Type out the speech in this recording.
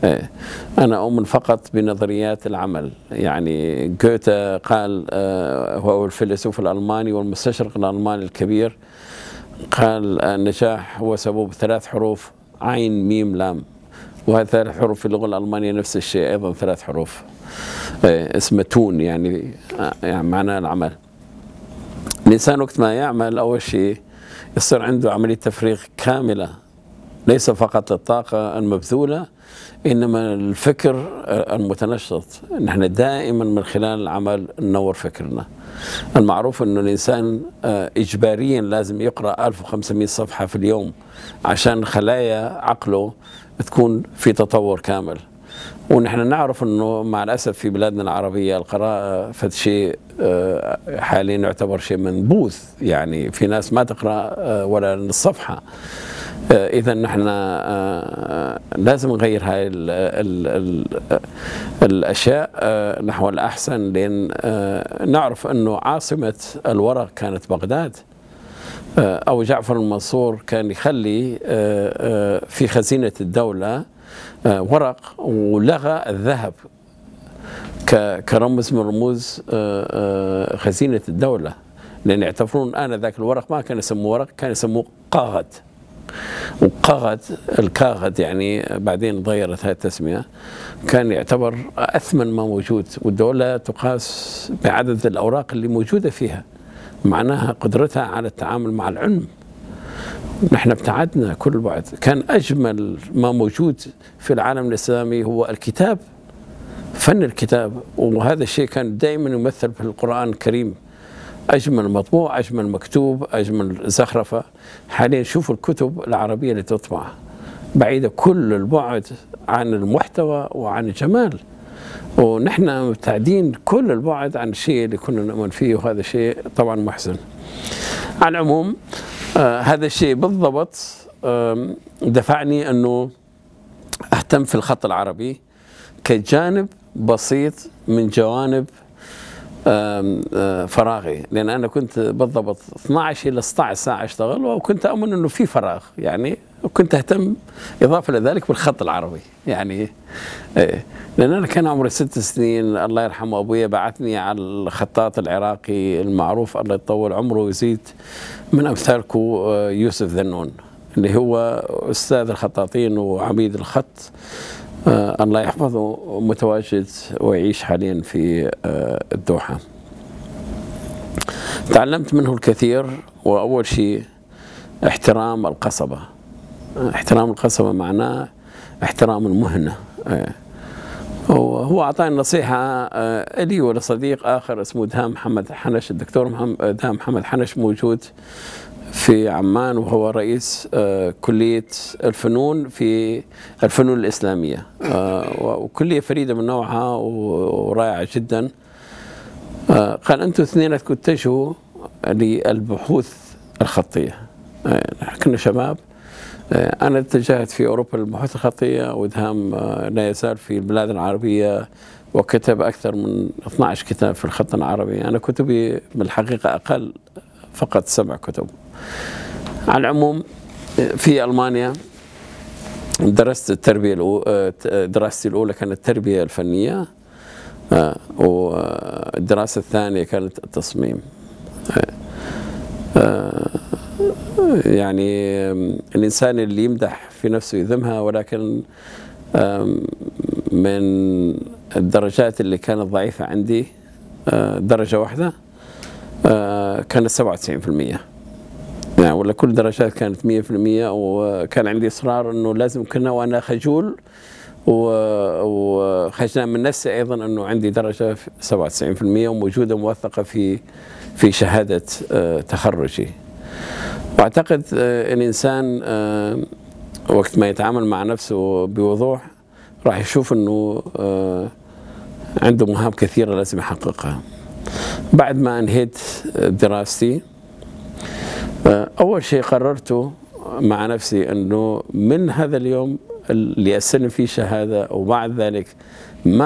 إيه. أنا أؤمن فقط بنظريات العمل. يعني جوتا قال، هو الفيلسوف الألماني والمستشرق الألماني الكبير، قال النجاح هو سبب 3 حروف: عين ميم لام. وهذه 3 حروف في اللغة الألمانية نفس الشيء أيضا 3 حروف، اسمه تون، يعني معناه العمل. الإنسان وقت ما يعمل أول شيء يصير عنده عملية تفريغ كاملة، ليس فقط الطاقة المبذولة إنما الفكر المتنشط. نحن دائما من خلال العمل ننور فكرنا. المعروف أنه الإنسان إجباريا لازم يقرأ 1500 صفحة في اليوم عشان خلايا عقله تكون في تطور كامل. ونحن نعرف أنه مع الأسف في بلادنا العربية القراءة فد شيء حاليا يعتبر شيء منبوذ، يعني في ناس ما تقرأ ولا نص صفحة. إذا نحن لازم نغير هاي الأشياء نحو الأحسن، لأن نعرف أنه عاصمة الورق كانت بغداد. أو جعفر المنصور كان يخلي في خزينة الدولة ورق ولغى الذهب كرمز من رموز خزينة الدولة، لأن يعتبرون آنذاك الورق ما كان يسموه ورق، كان يسموه قاغد. وقاغد الكاغد يعني بعدين تغيرت هذه التسمية، كان يعتبر أثمن ما موجود، والدولة تقاس بعدد الأوراق اللي موجودة فيها، معناها قدرتها على التعامل مع العلم. نحن ابتعدنا كل بعد. كان أجمل ما موجود في العالم الإسلامي هو الكتاب، فن الكتاب، وهذا الشيء كان دائما يمثل في القرآن الكريم. أجمل مطبوع، أجمل مكتوب، أجمل زخرفة. حاليا شوفوا الكتب العربية اللي تطبع بعيدة كل البعد عن المحتوى وعن الجمال، ونحن مبتعدين كل البعد عن الشيء اللي كنا نؤمن فيه، وهذا شيء طبعا محزن. على العموم هذا الشيء بالضبط دفعني أنه أهتم في الخط العربي كجانب بسيط من جوانب فراغي، لأن أنا كنت بالضبط 12 إلى 16 ساعة أشتغل، وكنت أؤمن أنه في فراغ يعني، وكنت أهتم إضافة لذلك بالخط العربي يعني. لأن أنا كان عمري 6 سنين الله يرحمه أبويا بعثني على الخطاط العراقي المعروف الله يطول عمره ويزيد من أمثالكم يوسف ذنون، اللي هو أستاذ الخطاطين وعميد الخط الله يحفظه، متواجد ويعيش حاليا في الدوحة. تعلمت منه الكثير، وأول شيء احترام القصبة. احترام القصبة معناه احترام المهنة. وهو أعطاني نصيحة لي ولصديق آخر اسمه دهام محمد حنش، الدكتور دهام محمد حنش موجود في عمان، وهو رئيس كلية الفنون في الفنون الإسلامية، وكلية فريدة من نوعها ورائعة جدا. قال أنتم اثنيناتكم اتجهوا للبحوث الخطية. كنا شباب، أنا اتجهت في أوروبا للبحوث الخطية، ودهام لا يزال في البلاد العربية وكتب أكثر من 12 كتاب في الخط العربي. أنا كتبي بالحقيقة أقل، فقط 7 كتب. على العموم في ألمانيا درست التربية دراستي الأولى كانت التربية الفنية، والدراسة الثانية كانت التصميم. يعني الإنسان اللي يمدح في نفسه يذمها، ولكن من الدرجات اللي كانت ضعيفة عندي درجة واحدة كانت 97%، يعني ولا كل درجات كانت 100%. وكان عندي إصرار أنه لازم كنا، وأنا خجول وخجلان من نفسي أيضا، أنه عندي درجة 97% وموجودة موثقة في شهادة تخرجي. وأعتقد الإنسان وقت ما يتعامل مع نفسه بوضوح راح يشوف أنه عنده مهام كثيرة لازم يحققها. بعد ما انهيت دراستي أول شيء قررته مع نفسي أنه من هذا اليوم اللي أستلم فيه شهادة، وبعد ذلك ما